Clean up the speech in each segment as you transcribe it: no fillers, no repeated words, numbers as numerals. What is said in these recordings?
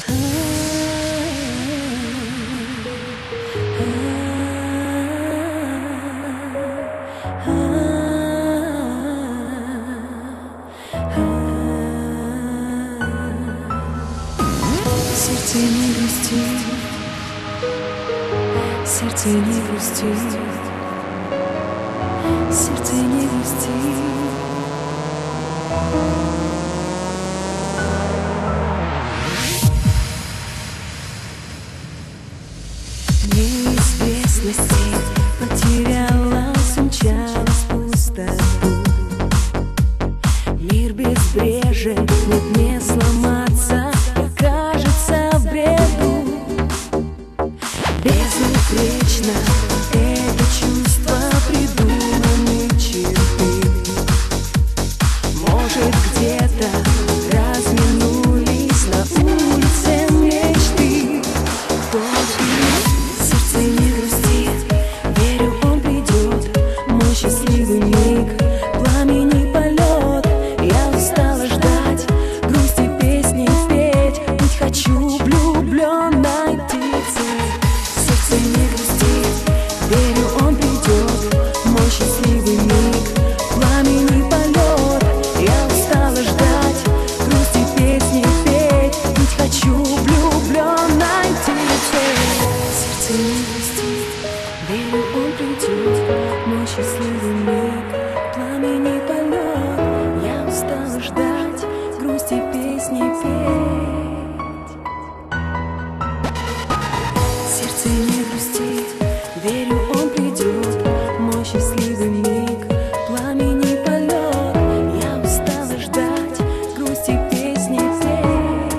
Сердце не грусти, сердце не грусти, сердце не грусти. Неизвестности потерялась, умчалась в пустоту. Мир безбрежен, нет не сломаться, кажется в бреду. Безупречно это чувство придуманы черты. Может, где-то разминулись на улице мечты. Сердце не грусти, верю, он придет, мой счастливый миг, пламени полет. Я устала ждать, грусти песни петь, быть хочу влюбленной птицей. Сердце не грусти, верю, он придет, мой счастливый миг, пламени полет. Я устала ждать, грусти песни петь, быть хочу влюбленной птицей. Сердце не грусти, верю, он придет, мой счастливый миг, пламени полет. Я устала ждать, грусти песни петь. Сердце не грусти, верю, он придет, мой счастливый миг, пламени полет. Я устала ждать, грусти песни петь.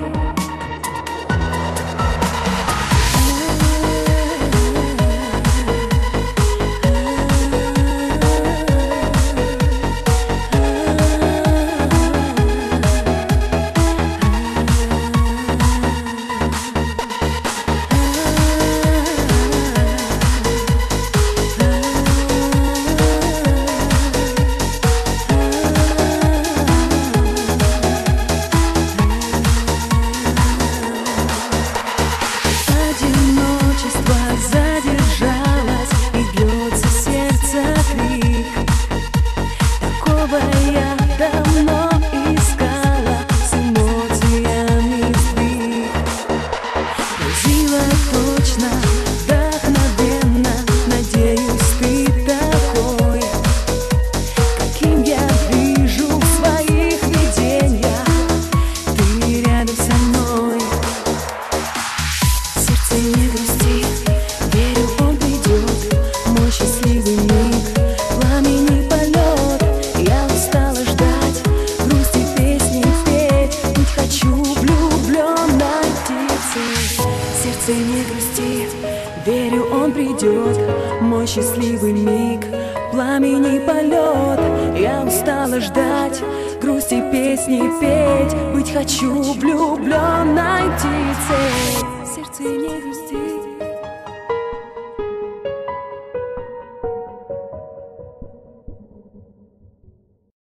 Одиночество задержалось, и бьется сердце крик. Такого я давно искала, с эмоциями сбит. Поразила точно, вдохновенно, надеюсь, ты такой, каким я вижу в своих видениях. Ты рядом со мной. Сердце не грусти, верю, он придет, мой счастливый миг, пламени полет. Я устала ждать, грусти песни петь, быть хочу влюбленной птицей. Сердце не грусти, верю, он придет, мой счастливый миг, пламени полет. Я устала ждать, грусти песни петь, быть хочу влюбленной птицей. Сердце не грусти.